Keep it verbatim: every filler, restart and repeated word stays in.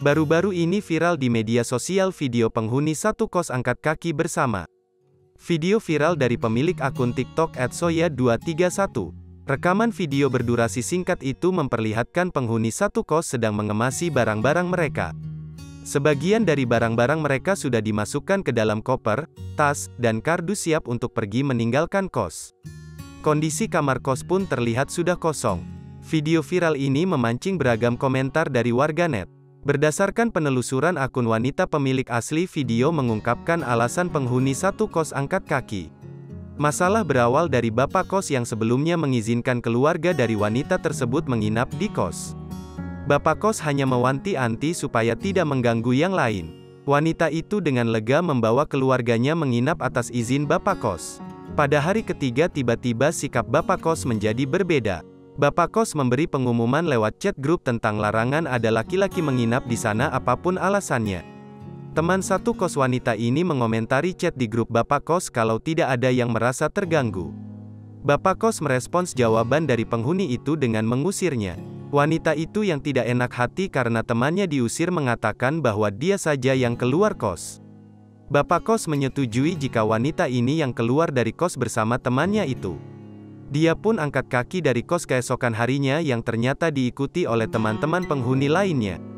Baru-baru ini viral di media sosial video penghuni satu kos angkat kaki bersama. Video viral dari pemilik akun TikTok et soya dua tiga satu. Rekaman video berdurasi singkat itu memperlihatkan penghuni satu kos sedang mengemasi barang-barang mereka. Sebagian dari barang-barang mereka sudah dimasukkan ke dalam koper, tas, dan kardus siap untuk pergi meninggalkan kos. Kondisi kamar kos pun terlihat sudah kosong. Video viral ini memancing beragam komentar dari warganet. Berdasarkan penelusuran akun wanita pemilik asli video mengungkapkan alasan penghuni satu kos angkat kaki. Masalah berawal dari bapak kos yang sebelumnya mengizinkan keluarga dari wanita tersebut menginap di kos. Bapak kos hanya mewanti-wanti supaya tidak mengganggu yang lain. Wanita itu dengan lega membawa keluarganya menginap atas izin bapak kos. Pada hari ketiga tiba-tiba sikap bapak kos menjadi berbeda. Bapak kos memberi pengumuman lewat chat grup tentang larangan ada laki-laki menginap di sana apapun alasannya. Teman satu kos wanita ini mengomentari chat di grup bapak kos kalau tidak ada yang merasa terganggu. Bapak kos merespons jawaban dari penghuni itu dengan mengusirnya. Wanita itu yang tidak enak hati karena temannya diusir mengatakan bahwa dia saja yang keluar kos. Bapak kos menyetujui jika wanita ini yang keluar dari kos bersama temannya itu. Dia pun angkat kaki dari kos keesokan harinya yang ternyata diikuti oleh teman-teman penghuni lainnya.